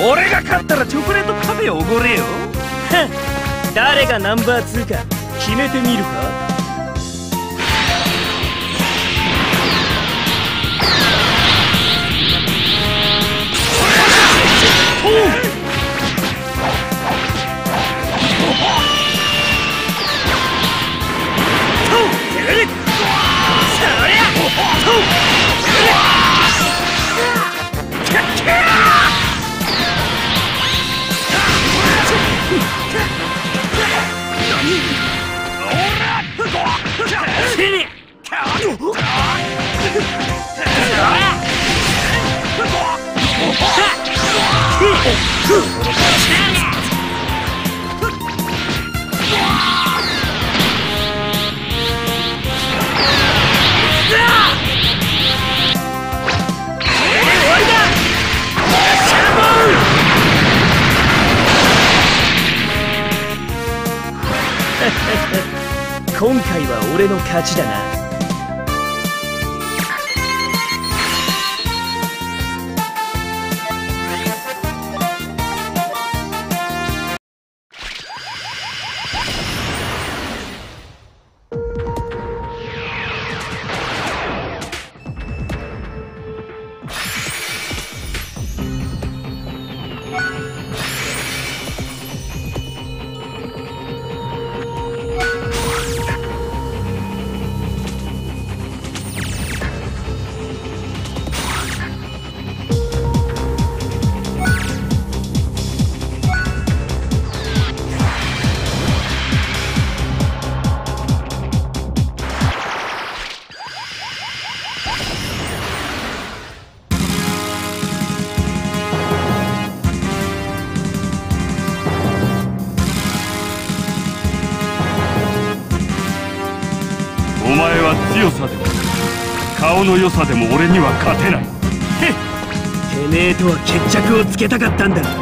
俺が勝ったらチョコレートパフェおごれよ。誰がナンバー2か決めてみるか。今回は俺の勝ちだな。 お前は強さでも顔の良さでも俺には勝てない。 てめえとは決着をつけたかったんだ。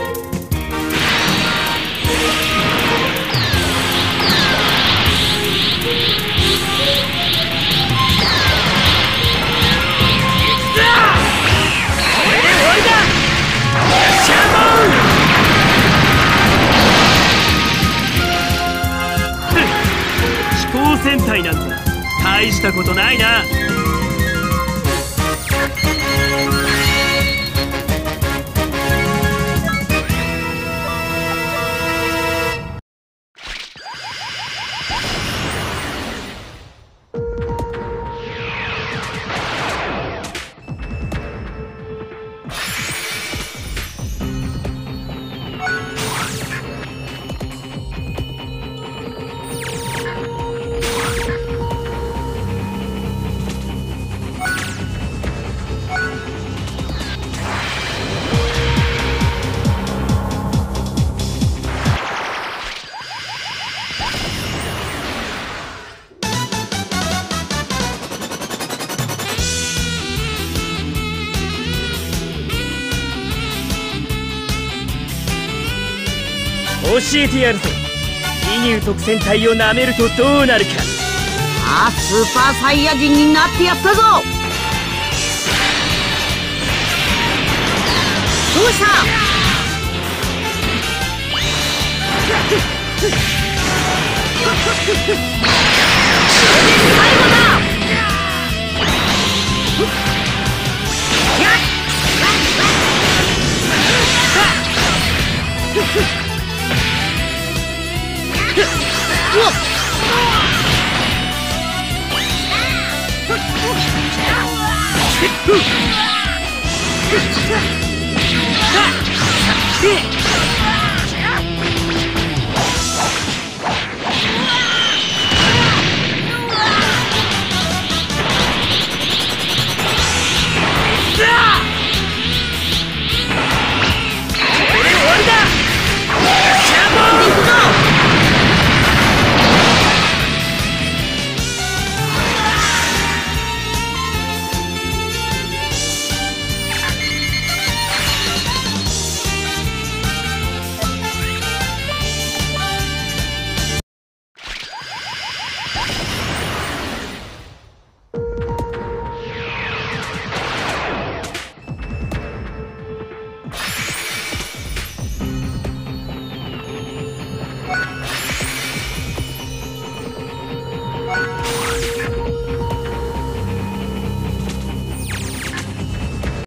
戦隊なんざ大したことないな。教えてやるぞ。リニュー特戦隊をなめるとどうなるか。 ああ、スーパーサイヤ人になってやったぞ。どうした。最後だ。 うっ